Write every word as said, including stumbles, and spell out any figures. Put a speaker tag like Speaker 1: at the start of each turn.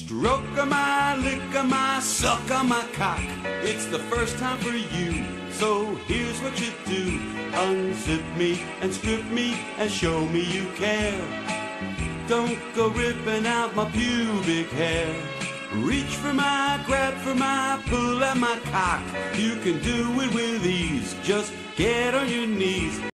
Speaker 1: Stroke on my, lick on my, suck on my cock. It's the first time for you, so here's what you do. Unzip me and strip me and show me you care. Don't go ripping out my pubic hair. Reach for my, grab for my, pull at my cock. You can do it with ease, just get on your knees.